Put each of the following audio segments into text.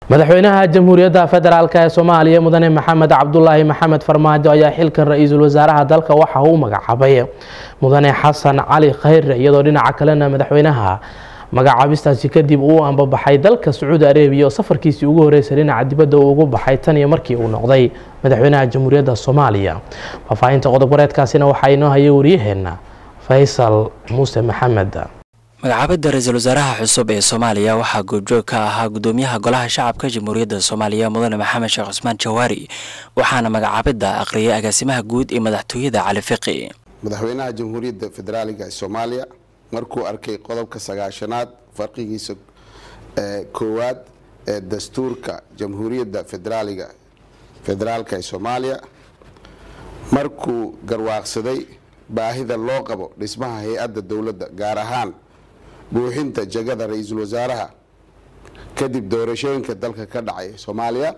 madaxweynaha jamhuuriyadda federaalka ee Soomaaliya mudane Maxamed Cabdullaahi Maxamed Farmaajo ayaa xilka ra'iisul wasaaraha dalka waxa uu magacaabay mudane Xasan Cali Khayre iyadoo dhinaca kalena madaxweynaha magacaabistaasi kadib uu ambabaxay dalka Sacuudi Arabiya oo safarkiisii ugu horeysay dhinaca dibadda uu ugu baxay tan iyo markii uu noqday madaxweynaha jamhuuriyadda Soomaaliya. Faafahinta qodob wareedkaasina waxa inoo hayay wariyaheena Faysal Muuse Maxamed. magacaabida ra'iisul wasaaraha cusub ee Soomaaliya waxa goobjoog ka ahaa gudoomiyaha golaha shacabka jamhuuriyadda Soomaaliya mudane Maxamed Sheekh Cusmaan Jawaari waxaana magacaabida aqriyay agaasimaha guud ee madaxtooyada Cali Fiqi. madaxweynaha jamhuuriyadda federaalka ee Soomaaliya markuu arkay qodobka 9aad farqigiisa koowaad ee dastuurka jamhuuriyadda federaalka ee Soomaaliya markuu garwaaqsaday baahida loo qabo dhismaha hay'adda dawladda gaar ahaan buuxinta jagada ra'iisul wasaaraha kadib doorashooyinka dalka ka dhacay Soomaaliya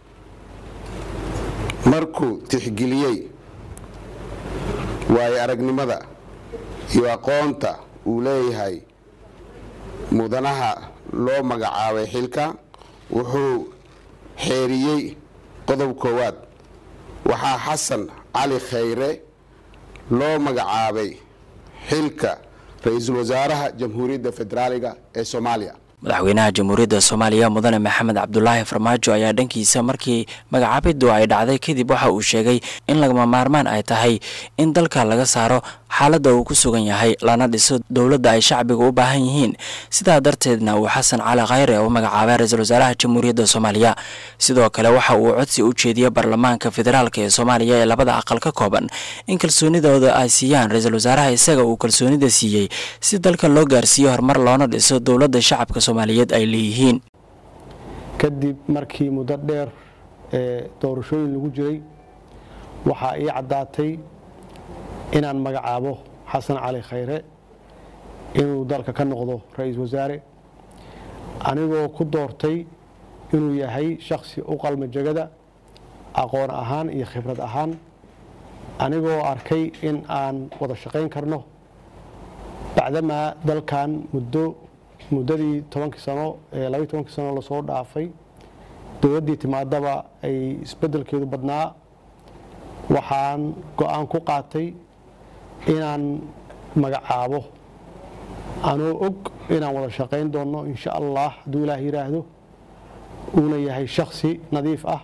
markuu tixgeliyay way aragnimada iyo aqoonta uu leeyahay mudanaha loo magacaabay xilka wuxuu xeeriyay qodob koowaad waxaa Xasan Cali Khayre loo magacaabay xilka ra'iisul wasaaraha jamhuuriyadda federaalka ee Soomaaliya. madaxweynaha jamhuuriyadda Soomaaliya mudane Maxamed Cabdullaahi Farmaajo ayaa dhankiisa markii magacaabidu ay dhacday kadib waxa uu sheegay in lagama maarmaan ay tahay in dalka laga saaro xaaladda uu ku sugan yahay lana dhiso dawladda ay shacbiga u baahan yihiin sidaa darteedna uu Xasan Cali Khayre u magacaabay ra'iisul wasaaraha jamhuuriyadda Soomaaliya. sidoo kale waxa uu codsi u jeediyay baarlamaanka federaalka ee Soomaaliya ee labada aqal ka kooban in kalsoonidooda ay siiyaan ra'iisul wasaaraha isaga uu kalsoonida siiyay si dalka loo gaarsiiyo horumar loona dhiso dawladda shacabka Soomaaliyeed ay leeyihiin. kadib markii muddo dheer doorashooyin lagu jiray waxa ay cadaatay inaan magacaabo Xasan Cali Khayre inuu dalka ka noqdo ra'iisul wasaare anigoo ku doortay inuu yahay shakhsi u qalma jagada aqoon ahaan iyo khibrad ahaan anigoo arkay in aan wada shaqayn karno bacdama dalkan muddadii 12 sano la soo dhaafay dawladdii timaadaba ay isbedelkeedu badnaa waxaan go'aan ku qaatay inaan magacaabo anoo og inaan wada shaqayn doono insha Allah hadduu Ilaahay yiraahdo uuna yahay shakhsi nadiif ah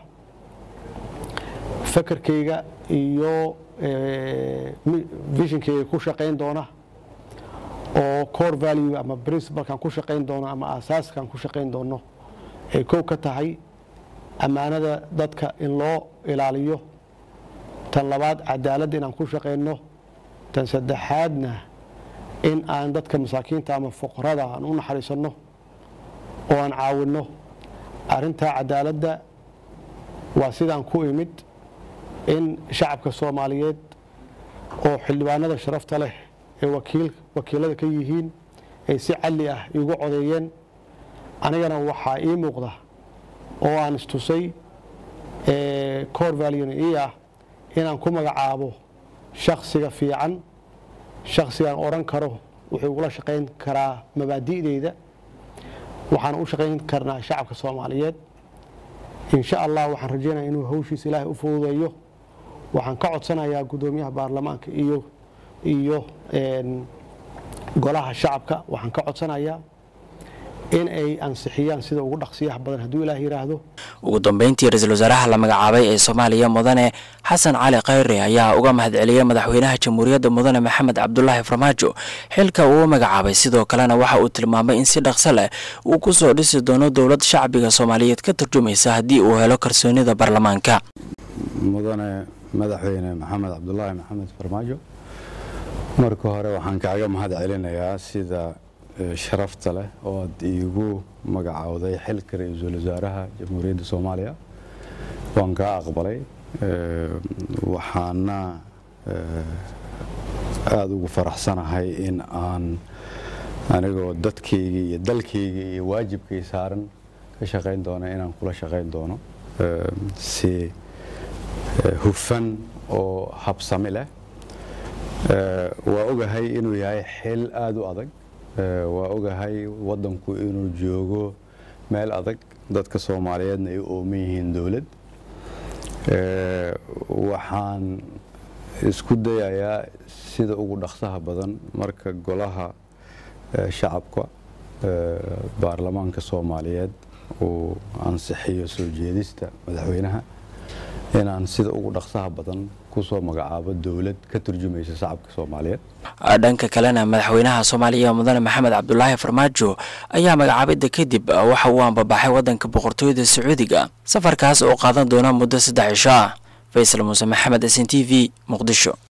fakarkayga iyo visionkayga ku shaqayn doona oo core value ama principle kan ku shaqayn doono ama asaaskan ku shaqayn doono ay koob ka tahay amaanada dadka in loo ilaaliyo tan labaad cadaalad inaan ku shaqayno tan saddexaadna in aan dadka masaakiinta ama fuqarada aan u naxariisano oo aan caawino arinta cadaaladda waa sidaan ku imid in shacabka Soomaaliyeed oo xildhibaanada sharafta leh ee wakiilada ka yihiin ay si cali ah igu codeeyeen anigana waxa ii muuqda oo aan istusay core value inaan ku magacaabo shakhsiga fiican shakhsigan oran karo wuxuu ula shaqayn karaa mabaadi'deeda waxaan u shaqayn karnaa shacabka Soomaaliyeed insha Allah waxaan rajaynayaa inuu hawshiisa Ilaahay u fududeeyo waxaan ka codsanayaa gudoomiyaha baarlamaanka iyo golaha shacabka waxaan ka codsanayaa in ay ansixiyaan sida ugu dhaqsiyaha badan hadduu Ilaahay yiraahdo. ugu dambeyntii ra'iisul wasaaraha la magacaabay ee Soomaaliya mudane Xasan Cali Khayre ayaa uga mahadceliyay madaxweynaha jamhuuriyadda mudane Maxamed Cabdullaahi Farmaajo xilka uu magacaabay sidoo kalena waxa uu tilmaamay in si dhaqso leh uu ku soo dhisi doono dawlad shacbiga Soomaaliyeed ka turjumaysa haddii uu helo kalsoonida baarlamaanka. mudane madaxweyne Maxamed Cabdullaahi Maxamed Farmaajo marka hore waxaan kaaga mahadcelinayaa sida sharafta leh oo aad iigu magacaawday xilka ra'iisul wasaaraha jamhuuriyadda Soomaaliya waan ka aqbalay waxaana aad ugu faraxsanahay in aan anigoo dadkayga iyo dalkayga iyo waajibkay saaran ka shaqayn doono inaan kula shaqayn doono si hufan oo habsami leh waa ogahay inuu yahay xil aad u adag waa ogahay wadanku inuu joogo meel adag dadka Soomaaliyeedna ay u ooman yihiin dawlad waxaan isku dayayaa sida ugu dhaqsaha badan marka golaha shacabka baarlamaanka Soomaaliyeed uu ansixiyo soo jeedista madaxweynaha inaan sida ugu dhaqsaha badan ku soo magacaabo dawlad ka turjumaysa shacabka Soomaaliyeed. dhanka kalena madaxweynaha Soomaaliya mudane Maxamed Cabdullaahi Farmaajo ayaa magacaabida kadib waxa uu anbabaxay wadanka boqortooyada Sacuudiga safarkaas oo qaadan doona muddo 3 cisho ah. Faysal Muuse Maxamed, SNTV, Muqdisho.